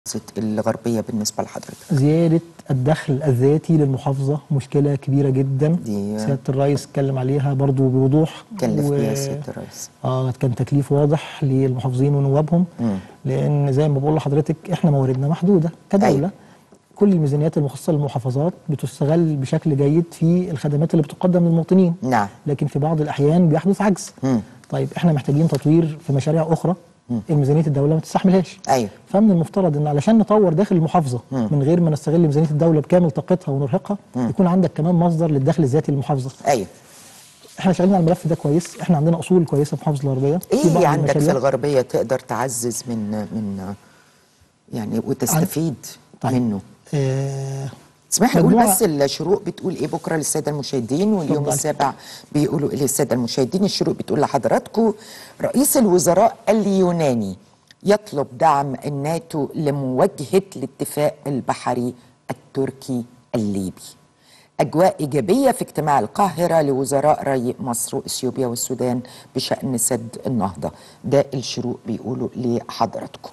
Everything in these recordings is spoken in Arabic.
الغربية بالنسبة لحضرتك؟ زيادة الدخل الذاتي للمحافظة مشكلة كبيرة جدا. دي سيادة الرئيس اتكلم عليها برضو بوضوح، كلف بيها سيادة الرئيس. كان تكليف واضح للمحافظين ونوابهم. لأن زي ما بقول لحضرتك احنا مواردنا محدودة كدولة. أيوة. كل الميزانيات المخصصة للمحافظات بتستغل بشكل جيد في الخدمات اللي بتقدم للمواطنين. نعم. لكن في بعض الأحيان بيحدث عجز. طيب احنا محتاجين تطوير في مشاريع أخرى الميزانيه الدوله ما تستحملهاش. ايوه. فمن المفترض ان علشان نطور داخل المحافظه من غير ما نستغل ميزانيه الدوله بكامل طاقتها ونرهقها يكون عندك كمان مصدر للدخل الذاتي للمحافظه. ايوه. احنا شغالين على الملف ده كويس، احنا عندنا اصول كويسه في محافظه الغربيه. ايه اللي عندك في الغربيه تقدر تعزز من يعني وتستفيد منه؟ اسمح لي اقول بس الشروق بتقول ايه بكره للساده المشاهدين، واليوم السابع بيقولوا ايه للساده المشاهدين. الشروق بتقول لحضراتكم: رئيس الوزراء اليوناني يطلب دعم الناتو لمواجهه الاتفاق البحري التركي الليبي. اجواء ايجابيه في اجتماع القاهره لوزراء ري مصر واثيوبيا والسودان بشان سد النهضه. ده الشروق بيقولوا لحضراتكم.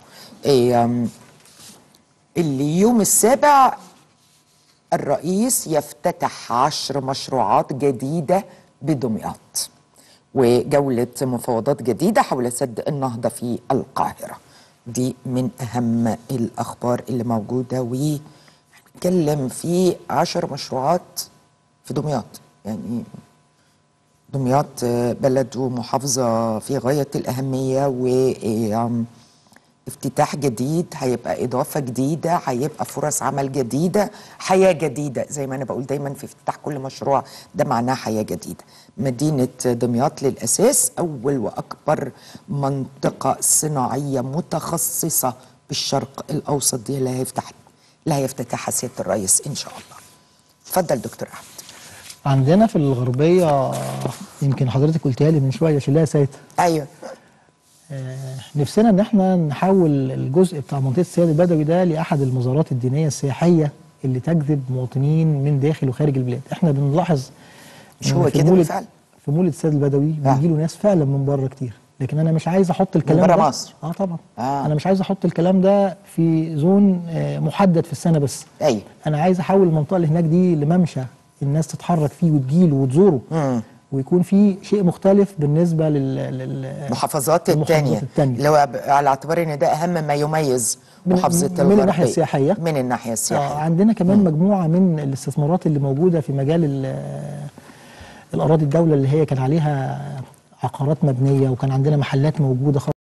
اليوم السابع الرئيس يفتتح 10 مشروعات جديدة بدمياط وجولة مفاوضات جديدة حول سد النهضة في القاهرة. دي من أهم الأخبار اللي موجودة، ونتكلم في 10 مشروعات في دمياط. يعني دمياط بلد ومحافظة في غاية الأهمية، و افتتاح جديد هيبقى إضافة جديدة، هيبقى فرص عمل جديدة، حياة جديدة. زي ما أنا بقول دايما في افتتاح كل مشروع ده معناه حياة جديدة. مدينة دمياط للأساس أول وأكبر منطقة صناعية متخصصة بالشرق الأوسط، دي اللي هيفتتحها سيادة الرئيس إن شاء الله. اتفضل دكتور أحمد. عندنا في الغربية يمكن حضرتك قلتها لي من شوية شلها سيد. أيوه. نفسنا ان احنا نحول الجزء بتاع منطقه السيد البدوي ده لاحد المزارات الدينيه السياحيه اللي تجذب مواطنين من داخل وخارج البلاد. احنا بنلاحظ مش هو كده بالفعل في مولد السيد البدوي بيجي له ناس فعلا من بره كتير، لكن انا مش عايز احط الكلام من ده بره مصر. طبعا. انا مش عايز احط الكلام ده في زون محدد في السنه بس. ايوه. انا عايز احول المنطقه اللي هناك دي لممشى الناس تتحرك فيه وتجيله وتزوره. ويكون في شيء مختلف بالنسبه للمحافظات الثانيه، اللي هو على اعتبار ان ده اهم ما يميز محافظه الغربيه من الناحيه السياحيه. من الناحيه السياحيه عندنا كمان مجموعه من الاستثمارات اللي موجوده في مجال الاراضي الدوله اللي هي كان عليها عقارات مبنيه، وكان عندنا محلات موجوده